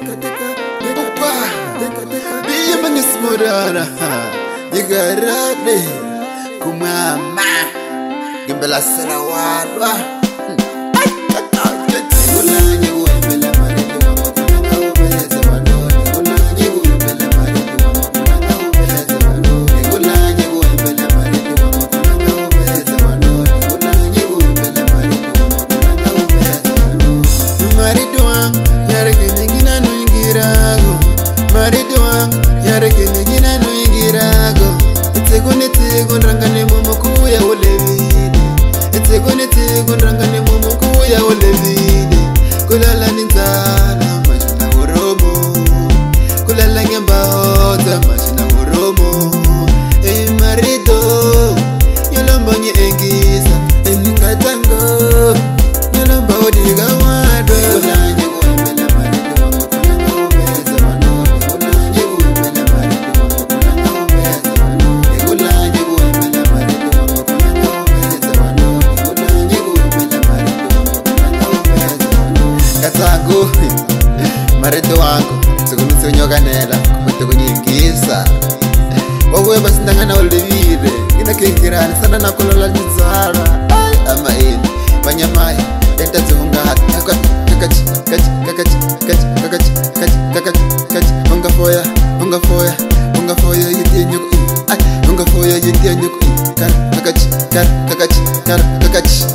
Biya mangismurana Yigarade Kumama Gimbela Sarawadwa Kulala ninzana mashina uromo Kulala ngemba hota mashina uromo marido Nyolombo nye engisa Eningatango Nyolombo odiga wado Kulanje kuembele marido Wakukulanga ubeza wanoni Kulanje kuembele marido Wakukulanga ubeza wanoni Kulanje kuembele marido Wakukulanga ubeza wanoni Kulanje kuembele marido Wakukulanga ubeza wanoni Katangu Marido wangu Sukumitsi unyoganela Kumute kunyingisa Wawe basindangana ulevire Gina kekirani sana nakulola nizara Ama ini Banyamai Enta zuhunga hati Kakachi Kakachi Kakachi Kakachi Kakachi Kakachi Kakachi Hunga foya Hunga foya Hunga foya Yiti nyuku Hunga foya yiti nyuku Kakachi Kakachi Kakachi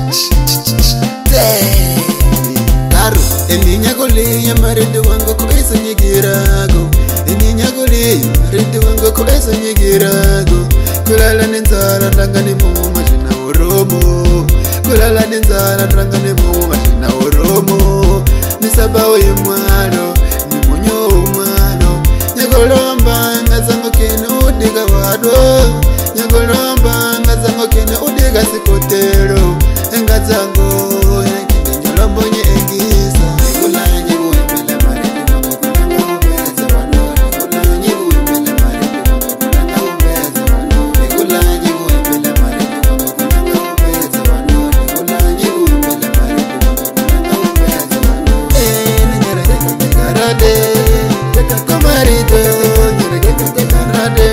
Karu Eninya goli ya marido wangu Kuisa nyigirago Eninya goli ya marido wangu Kuisa nyigirago Kulala ninzara Ndangani mumu mashina uromo Kulala ninzara Ndangani mumu mashina uromo Nisabawo yemwano Nimunyo umwano Nyagolomba Ngazango kene udiga wado Nyagolomba Ngazango kene udiga sikotero Ngazango Nyakine nyolombo nye engisa Kulanje kuembele marido Wakukulanga ubeza wanoni Kulanje kuembele marido Wakukulanga ubeza wanoni Kulanje kuembele marido Wakukulanga ubeza wanoni Kulanje kuembele marido Wakukulanga ubeza wanoni Nyereke tegarade Kumarido Nyereke tegarade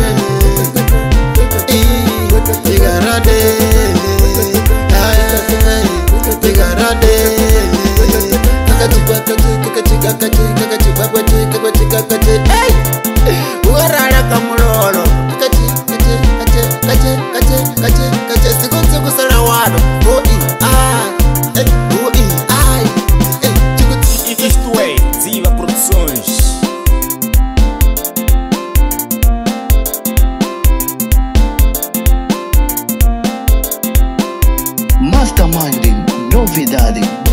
Tegarade Tegarade Kakachi Kakachi Kakachi Kakachi Kakachi Kakachi Kakachi Kakachi Hey! Uwarara kamulolo Kakachi Kakachi Kakachi Kakachi Kakachi Kakachi Sikunzi kusara wado Oi ai Oi ai Isto é Ziva Produções. Masterminding, novidade.